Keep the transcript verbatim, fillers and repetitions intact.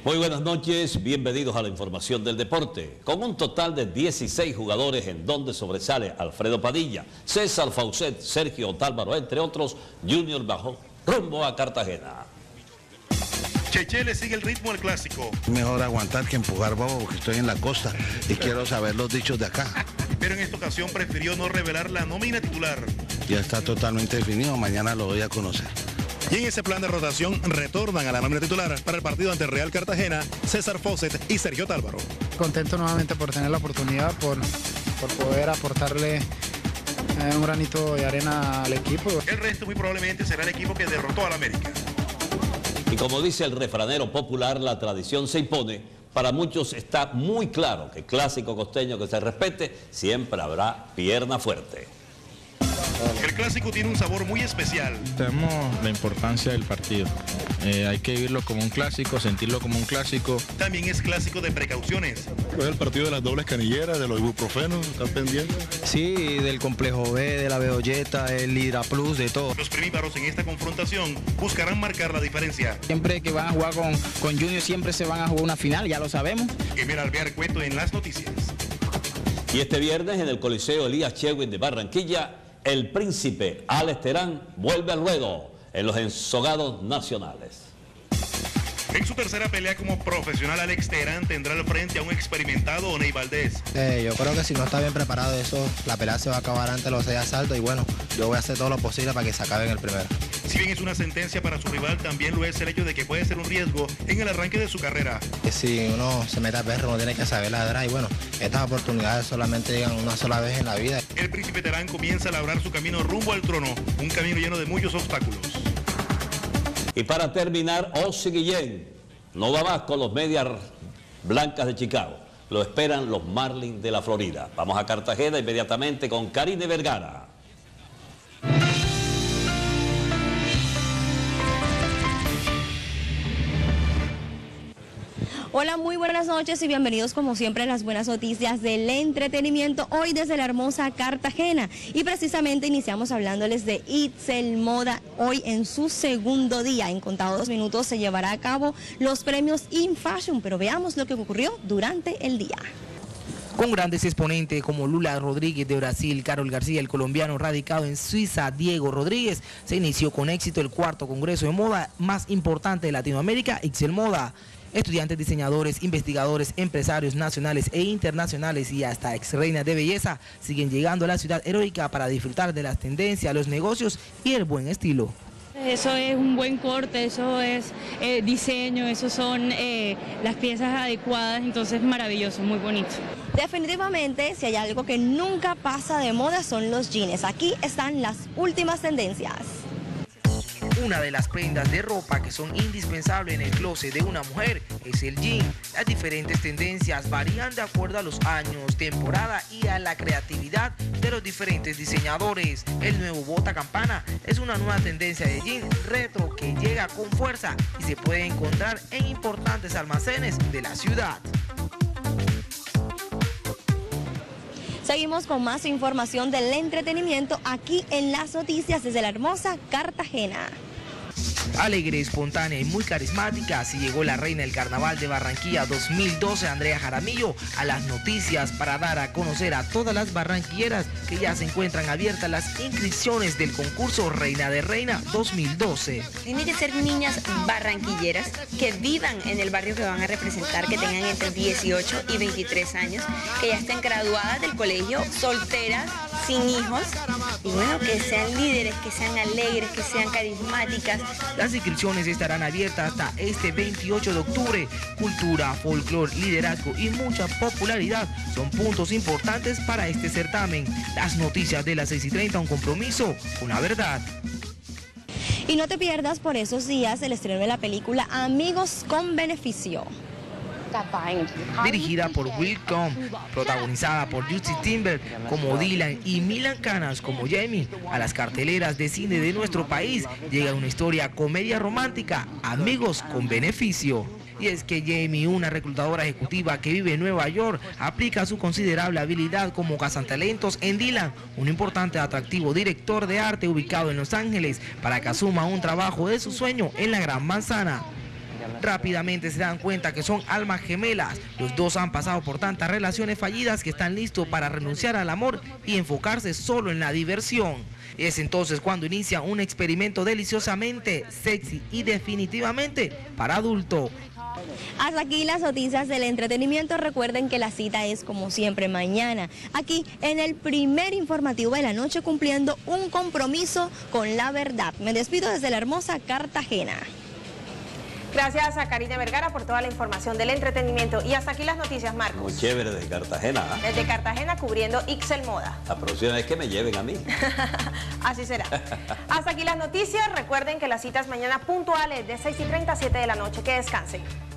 Muy buenas noches, bienvenidos a la información del deporte. Con un total de dieciséis jugadores en donde sobresale Alfredo Padilla, César Faucet, Sergio Otálvaro, entre otros, Junior bajó rumbo a Cartagena. Cheche le sigue el ritmo al clásico. Mejor aguantar que empujar, bobo, porque estoy en la costa y quiero saber los dichos de acá. Pero en esta ocasión prefirió no revelar la nómina titular. Ya está totalmente definido, mañana lo voy a conocer. Y en ese plan de rotación retornan a la nómina titular para el partido ante Real Cartagena, César Faucet y Sergio Otálvaro. Contento nuevamente por tener la oportunidad, por, por poder aportarle eh, un granito de arena al equipo. El resto muy probablemente será el equipo que derrotó al América. Y como dice el refranero popular, la tradición se impone. Para muchos está muy claro que clásico costeño que se respete, siempre habrá pierna fuerte. El clásico tiene un sabor muy especial. Tenemos la importancia del partido. Eh, hay que vivirlo como un clásico, sentirlo como un clásico. También es clásico de precauciones. Es el partido de las dobles canilleras, de los ibuprofenos, ¿están pendientes? Sí, del complejo B, de la Bedoyeta, el Hidra Plus, de todo. Los primíparos en esta confrontación buscarán marcar la diferencia. Siempre que van a jugar con, con Junior, siempre se van a jugar una final, ya lo sabemos. Emir Alvear Cueto en las noticias. Y este viernes en el Coliseo Elías Chewin de Barranquilla, el príncipe Alex Terán vuelve al ruedo en los ensogados nacionales. En su tercera pelea como profesional, Alex Terán tendrá al frente a un experimentado Oney Valdés. Eh, yo creo que si no está bien preparado eso, la pelea se va a acabar antes de los seis asaltos y bueno, yo voy a hacer todo lo posible para que se acabe en el primero. Si bien es una sentencia para su rival, también lo es el hecho de que puede ser un riesgo en el arranque de su carrera. Que si uno se mete a perro, uno tiene que saber ladrar y bueno, estas oportunidades solamente llegan una sola vez en la vida. El príncipe Terán comienza a labrar su camino rumbo al trono, un camino lleno de muchos obstáculos. Y para terminar, Ozzy Guillén no va más con los Medias Blancas de Chicago. Lo esperan los Marlins de la Florida. Vamos a Cartagena inmediatamente con Karine Vergara. Hola, muy buenas noches y bienvenidos como siempre a las buenas noticias del entretenimiento, hoy desde la hermosa Cartagena. Y precisamente iniciamos hablándoles de Itzel Moda, hoy en su segundo día. En contados minutos se llevará a cabo los premios InFashion, pero veamos lo que ocurrió durante el día. Con grandes exponentes como Lula Rodríguez de Brasil, Carol García, el colombiano radicado en Suiza, Diego Rodríguez, se inició con éxito el cuarto congreso de moda más importante de Latinoamérica, Itzel Moda. Estudiantes, diseñadores, investigadores, empresarios nacionales e internacionales y hasta ex reinas de belleza siguen llegando a la ciudad heroica para disfrutar de las tendencias, los negocios y el buen estilo. Eso es un buen corte, eso es eh, diseño, eso son eh, las piezas adecuadas, entonces maravilloso, muy bonito. Definitivamente, si hay algo que nunca pasa de moda son los jeans. Aquí están las últimas tendencias. Una de las prendas de ropa que son indispensables en el closet de una mujer es el jean. Las diferentes tendencias varían de acuerdo a los años, temporada y a la creatividad de los diferentes diseñadores. El nuevo bota campana es una nueva tendencia de jean retro que llega con fuerza y se puede encontrar en importantes almacenes de la ciudad. Seguimos con más información del entretenimiento aquí en las noticias desde la hermosa Cartagena. Alegre, espontánea y muy carismática, así llegó la reina del Carnaval de Barranquilla dos mil doce, Andrea Jaramillo, a las noticias para dar a conocer a todas las barranquilleras que ya se encuentran abiertas las inscripciones del concurso Reina de Reina dos mil doce. Tienen que ser niñas barranquilleras que vivan en el barrio que van a representar, que tengan entre dieciocho y veintitrés años, que ya estén graduadas del colegio, solteras, sin hijos, y bueno, que sean líderes, que sean alegres, que sean carismáticas. Las inscripciones estarán abiertas hasta este veintiocho de octubre. Cultura, folclor, liderazgo y mucha popularidad son puntos importantes para este certamen. Las noticias de las seis y treinta, un compromiso con la verdad. Y no te pierdas por esos días el estreno de la película Amigos con Beneficio. Dirigida por Will Cohn, protagonizada por Justin Timber como Dylan y Milan Canas como Jamie, a las carteleras de cine de nuestro país llega una historia comedia romántica, Amigos con Beneficio. Y es que Jamie, una reclutadora ejecutiva que vive en Nueva York, aplica su considerable habilidad como cazatalentos en Dylan, un importante atractivo director de arte ubicado en Los Ángeles, para que asuma un trabajo de su sueño en la Gran Manzana. Rápidamente se dan cuenta que son almas gemelas. Los dos han pasado por tantas relaciones fallidas que están listos para renunciar al amor y enfocarse solo en la diversión. Es entonces cuando inicia un experimento deliciosamente sexy y definitivamente para adulto. Hasta aquí las noticias del entretenimiento. Recuerden que la cita es como siempre mañana, aquí en el primer informativo de la noche, cumpliendo un compromiso con la verdad. Me despido desde la hermosa Cartagena. Gracias a Karina Vergara por toda la información del entretenimiento. Y hasta aquí las noticias, Marcos. Muy chévere desde Cartagena. ¿eh? Desde Cartagena cubriendo Ixel Moda. La próxima vez que me lleven a mí. Así será. Hasta aquí las noticias. Recuerden que las citas mañana puntuales de seis y treinta a siete de la noche. Que descansen.